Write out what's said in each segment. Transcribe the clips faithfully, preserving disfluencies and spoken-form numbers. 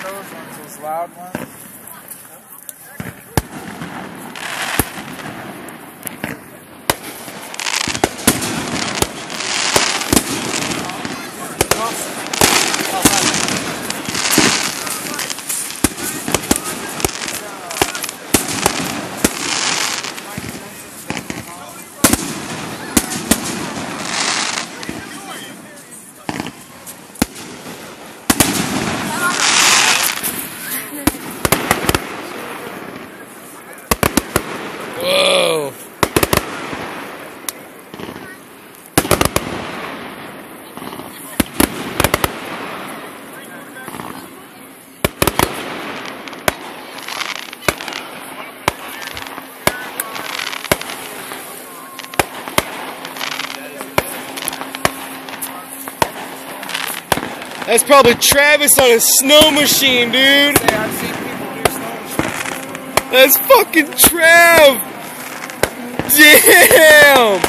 those ones, those loud ones. Whoa! That's probably Travis on a snow machine, dude. Hey, I've seen people do snow machines. That's fucking Trav! Damn!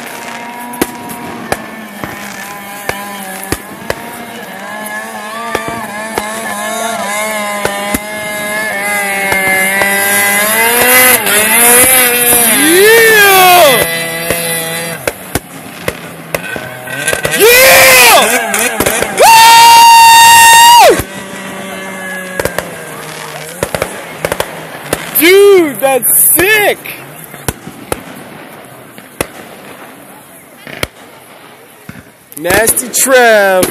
Yeah! Yeah! Dude, that's sick! Nasty Trav.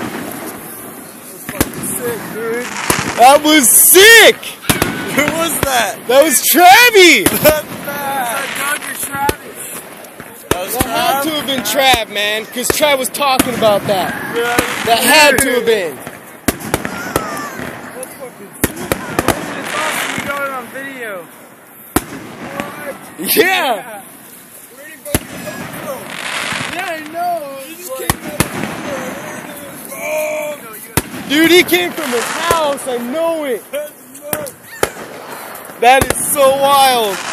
That was sick! Who was that? That was Travie! That Doug or Travis? That was That had to have been Trav, man, because Trav was talking about that. Yeah. That had to have been. That's fucking sick. It's awesome you got it on video. What? Yeah! Yeah. Where'd he go? Yeah, I know. He just came out of the oh. Dude, he came from his house, I know it. That's nuts. That is so wild.